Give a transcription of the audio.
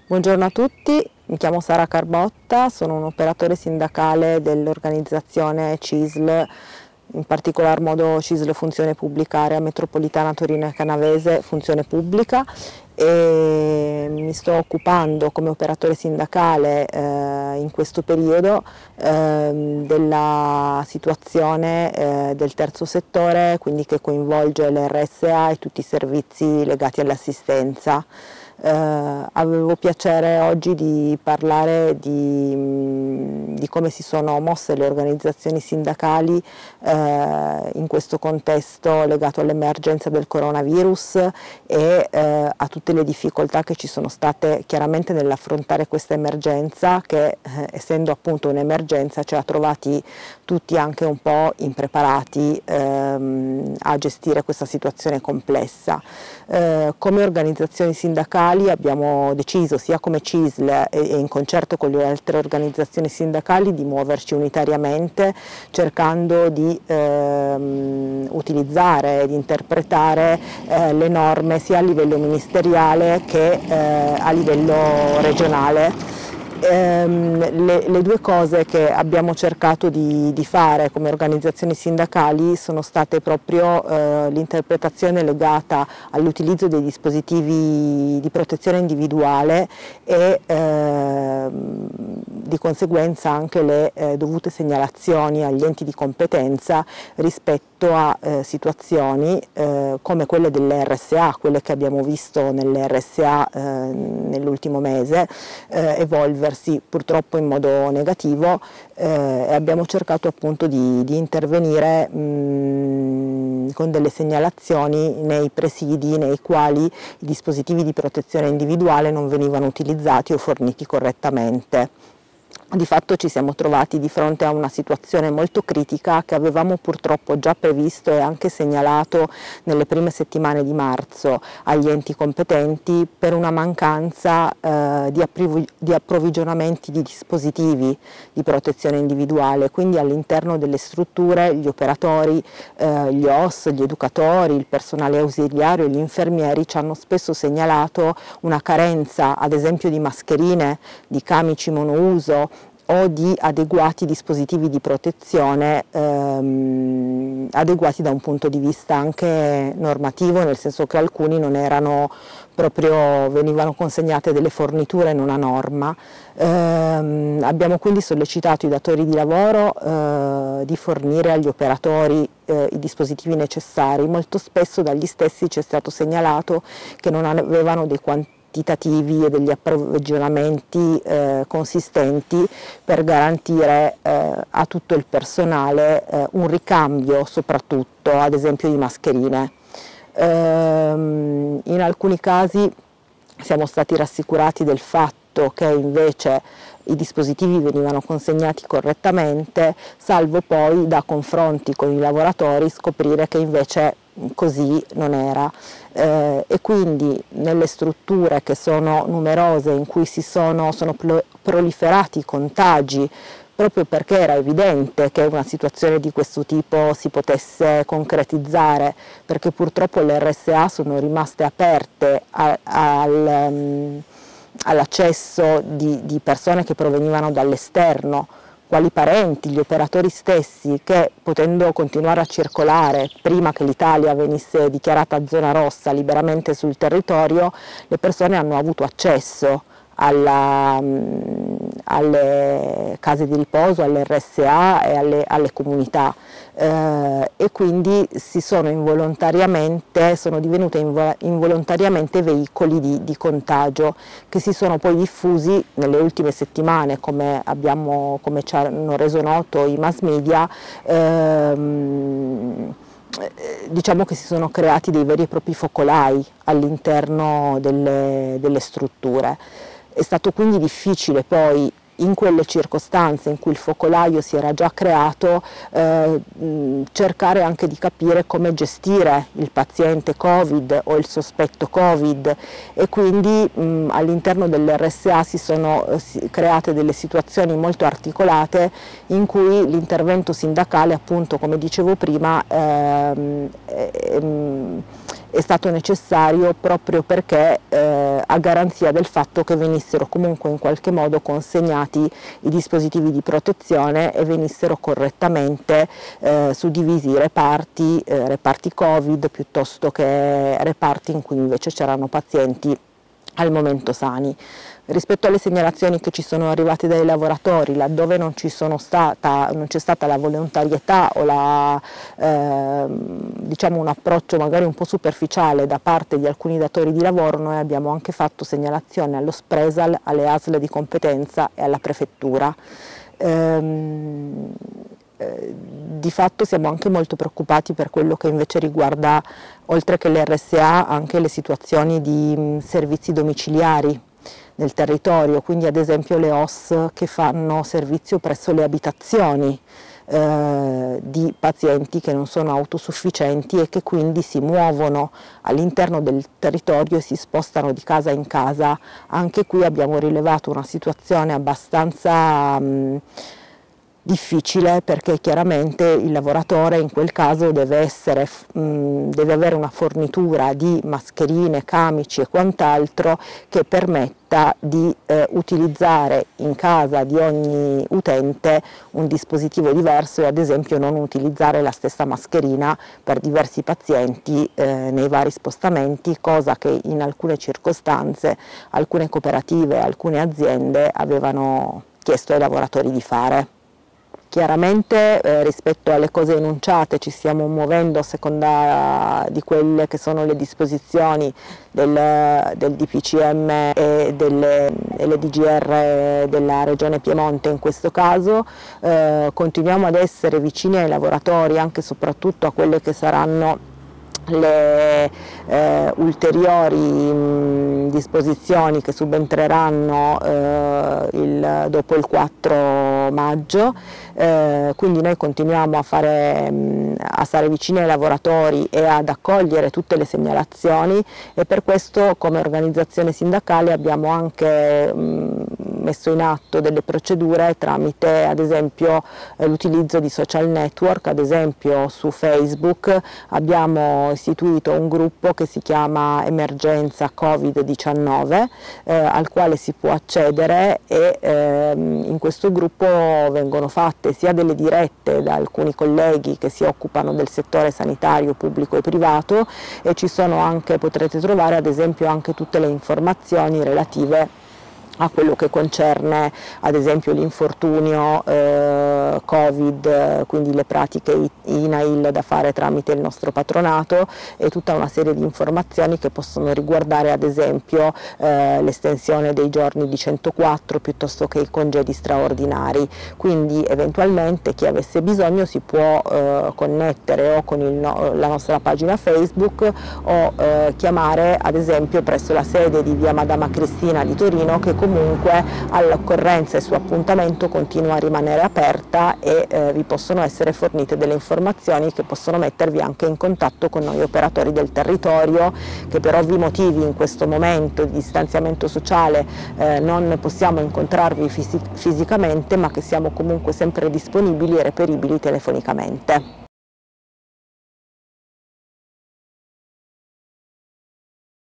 Buongiorno a tutti, mi chiamo Sara Carbotta, sono un operatore sindacale dell'organizzazione CISL, in particolar modo CISL Funzione Pubblica Area Metropolitana Torino e Canavese Funzione Pubblica, e mi sto occupando come operatore sindacale in questo periodo della situazione del terzo settore, quindi che coinvolge le RSA e tutti i servizi legati all'assistenza. Avevo piacere oggi di parlare di come si sono mosse le organizzazioni sindacali in questo contesto legato all'emergenza del coronavirus e a tutte le difficoltà che ci sono state chiaramente nell'affrontare questa emergenza che essendo appunto un'emergenza ci ha trovati tutti anche un po' impreparati a gestire questa situazione complessa. Come organizzazioni sindacali abbiamo deciso, sia come CISL e in concerto con le altre organizzazioni sindacali, di muoverci unitariamente cercando di utilizzare ed interpretare le norme sia a livello ministeriale che a livello regionale. Le due cose che abbiamo cercato di fare come organizzazioni sindacali sono state proprio l'interpretazione legata all'utilizzo dei dispositivi di protezione individuale e di conseguenza anche le dovute segnalazioni agli enti di competenza rispetto a situazioni come quelle delle RSA, quelle che abbiamo visto nelle RSA nell'ultimo mese evolversi purtroppo in modo negativo e abbiamo cercato appunto di intervenire con delle segnalazioni nei presidi nei quali i dispositivi di protezione individuale non venivano utilizzati o forniti correttamente. Di fatto ci siamo trovati di fronte a una situazione molto critica che avevamo purtroppo già previsto e anche segnalato nelle prime settimane di marzo agli enti competenti per una mancanza di approvvigionamenti di dispositivi di protezione individuale, quindi all'interno delle strutture gli operatori, gli OS, gli educatori, il personale ausiliario e gli infermieri ci hanno spesso segnalato una carenza ad esempio di mascherine, di camici monouso o di adeguati dispositivi di protezione adeguati da un punto di vista anche normativo, nel senso che alcuni non erano proprio, venivano consegnate delle forniture non a norma. Abbiamo quindi sollecitato i datori di lavoro di fornire agli operatori i dispositivi necessari. Molto spesso dagli stessi ci è stato segnalato che non avevano dei quantitativi e degli approvvigionamenti consistenti per garantire a tutto il personale un ricambio soprattutto ad esempio di mascherine. In alcuni casi siamo stati rassicurati del fatto che invece i dispositivi venivano consegnati correttamente, salvo poi da confronti con i lavoratori scoprire che invece così non era e quindi nelle strutture che sono numerose in cui sono proliferati i contagi proprio perché era evidente che una situazione di questo tipo si potesse concretizzare, perché purtroppo le RSA sono rimaste aperte all'accesso di persone che provenivano dall'esterno, quali parenti, gli operatori stessi che potendo continuare a circolare prima che l'Italia venisse dichiarata zona rossa liberamente sul territorio, le persone hanno avuto accesso alle case di riposo, alle RSA e alle comunità e quindi sono divenute involontariamente veicoli di contagio che si sono poi diffusi nelle ultime settimane, come ci hanno reso noto i mass media. Diciamo che si sono creati dei veri e propri focolai all'interno delle strutture. È stato quindi difficile poi in quelle circostanze in cui il focolaio si era già creato cercare anche di capire come gestire il paziente Covid o il sospetto Covid e quindi all'interno dell'RSA si sono create delle situazioni molto articolate in cui l'intervento sindacale, appunto come dicevo prima, è stato necessario proprio perché a garanzia del fatto che venissero comunque in qualche modo consegnati i dispositivi di protezione e venissero correttamente suddivisi i reparti Covid piuttosto che reparti in cui invece c'erano pazienti al momento sani. Rispetto alle segnalazioni che ci sono arrivate dai lavoratori, laddove non c'è stata la volontarietà o diciamo un approccio magari un po' superficiale da parte di alcuni datori di lavoro, noi abbiamo anche fatto segnalazione allo Spresal, alle ASL di competenza e alla prefettura. Di fatto siamo anche molto preoccupati per quello che invece riguarda, oltre che le RSA, anche le situazioni di servizi domiciliari nel territorio, quindi ad esempio le OSS che fanno servizio presso le abitazioni di pazienti che non sono autosufficienti e che quindi si muovono all'interno del territorio e si spostano di casa in casa. Anche qui abbiamo rilevato una situazione abbastanza difficile, perché chiaramente il lavoratore in quel caso deve avere una fornitura di mascherine, camici e quant'altro che permetta di utilizzare in casa di ogni utente un dispositivo diverso e ad esempio non utilizzare la stessa mascherina per diversi pazienti nei vari spostamenti, cosa che in alcune circostanze alcune cooperative, alcune aziende avevano chiesto ai lavoratori di fare. Chiaramente rispetto alle cose enunciate ci stiamo muovendo a seconda di quelle che sono le disposizioni del DPCM e delle DGR della Regione Piemonte in questo caso. Continuiamo ad essere vicini ai lavoratori anche e soprattutto a quelle che saranno le ulteriori disposizioni che subentreranno dopo il 4 maggio, quindi noi continuiamo a stare vicini ai lavoratori e ad accogliere tutte le segnalazioni, e per questo come organizzazione sindacale abbiamo anche messo in atto delle procedure tramite ad esempio l'utilizzo di social network. Ad esempio su Facebook abbiamo istituito un gruppo che si chiama Emergenza Covid-19 al quale si può accedere, e in questo gruppo vengono fatte sia delle dirette da alcuni colleghi che si occupano del settore sanitario pubblico e privato, e ci sono anche, potrete trovare ad esempio anche tutte le informazioni relative a quello che concerne ad esempio l'infortunio Covid, quindi le pratiche INAIL da fare tramite il nostro patronato, e tutta una serie di informazioni che possono riguardare ad esempio l'estensione dei giorni di 104 piuttosto che i congedi straordinari. Quindi eventualmente chi avesse bisogno si può connettere o con la nostra pagina Facebook o chiamare ad esempio presso la sede di via Madama Cristina di Torino, che comunque all'occorrenza e su appuntamento continua a rimanere aperta, e vi possono essere fornite delle informazioni che possono mettervi anche in contatto con noi operatori del territorio, che per ovvi motivi in questo momento di distanziamento sociale non possiamo incontrarvi fisicamente, ma che siamo comunque sempre disponibili e reperibili telefonicamente.